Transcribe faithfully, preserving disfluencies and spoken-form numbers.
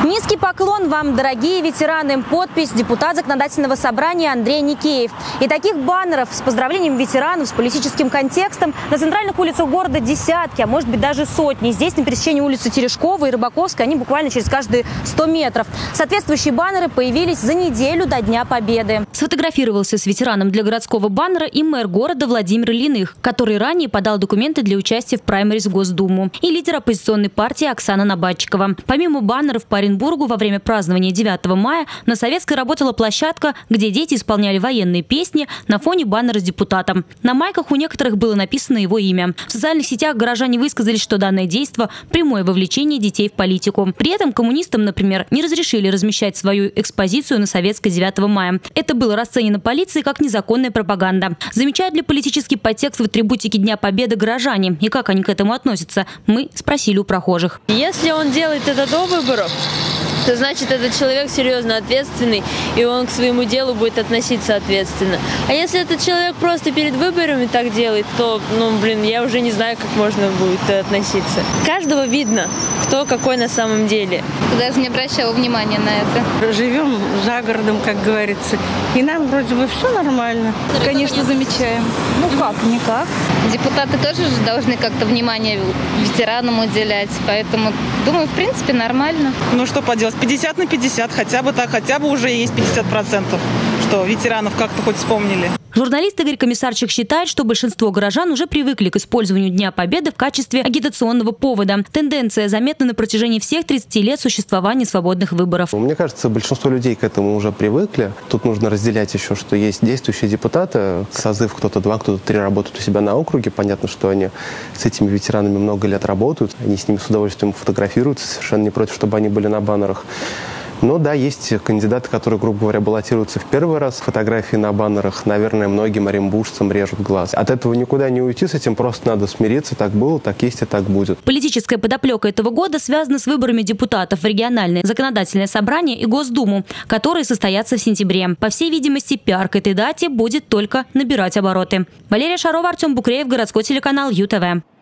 Низкий поклон вам, дорогие ветераны. Подпись депутат Законодательного собрания Андрей Никеев. И таких баннеров с поздравлением ветеранов, с политическим контекстом на центральных улицах города десятки, а может быть даже сотни. Здесь на пересечении улицы Терешкова и Рыбаковской они буквально через каждые сто метров. Соответствующие баннеры появились за неделю до Дня Победы. Сфотографировался с ветераном для городского баннера и мэр города Владимир Ильиных, который ранее подал документы для участия в праймериз в Госдуму, и лидер оппозиционной партии Оксана Набатчикова. Помимо баннеров по Оренбургу во время празднования девятого мая на Советской работала площадка, где дети исполняли военные песни на фоне баннера с депутатом. На майках у некоторых было написано его имя. В социальных сетях горожане высказались, что данное действо – прямое вовлечение детей в политику. При этом коммунистам, например, не разрешили размещать свою экспозицию на Советской девятого мая. Это было расценено полицией как незаконная пропаганда. Замечают ли политический подтекст в атрибутике Дня Победы горожане? И как они к этому относятся? Мы спросили у прохожих. Если он делает это до выборов, то значит, этот человек серьезно ответственный, и он к своему делу будет относиться ответственно. А если этот человек просто перед выборами так делает, то, ну, блин, я уже не знаю, как можно будет относиться. Каждого видно, кто какой на самом деле. Я даже не обращала внимания на это. Живем за городом, как говорится, и нам вроде бы все нормально. Конечно, замечаем. Ну как, никак. Депутаты тоже же должны как-то внимание ветеранам уделять, поэтому, думаю, в принципе, нормально. Ну что поделать, пятьдесят на пятьдесят, хотя бы так, хотя бы уже есть пятьдесят процентов, что ветеранов как-то хоть вспомнили. Журналист Игорь Комиссарчик считает, что большинство горожан уже привыкли к использованию Дня Победы в качестве агитационного повода. Тенденция заметна на протяжении всех тридцати лет существования свободных выборов. Мне кажется, большинство людей к этому уже привыкли. Тут нужно разделять еще, что есть действующие депутаты. Созыв кто-то два, кто-то три работают у себя на округе. Понятно, что они с этими ветеранами много лет работают. Они с ними с удовольствием фотографируются. Совершенно не против, чтобы они были на баннерах. Но да, есть кандидаты, которые, грубо говоря, баллотируются в первый раз. Фотографии на баннерах, наверное, многим оренбуржцам режут глаз. От этого никуда не уйти, с этим просто надо смириться. Так было, так есть и так будет. Политическая подоплека этого года связана с выборами депутатов в региональное законодательное собрание и Госдуму, которые состоятся в сентябре. По всей видимости, пиар к этой дате будет только набирать обороты. Валерия Шарова, Артем Букреев, городской телеканал ЮТВ.